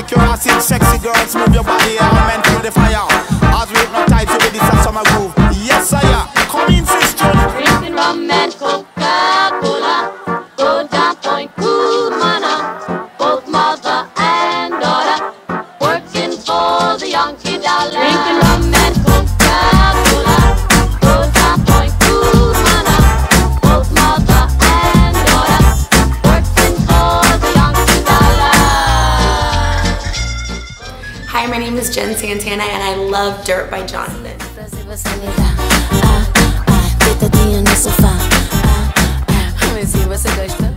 make you want to see sexy girls move your body. I'm meant to the fire. As we hypnotize you with this summer groove. Yes, I am. Come in, sister. Drinking rum and Coca-Cola, good down point, good manna. Both mother and daughter working for the Yankee dollar. Drinking rum and Coca-Cola, good down point, good manna. Both mother and daughter working for the Yankee dollar. Hi, my name is Jen Santana and I love Dirt by Jonathan. Deitadinha no sofá. Mas se você gosta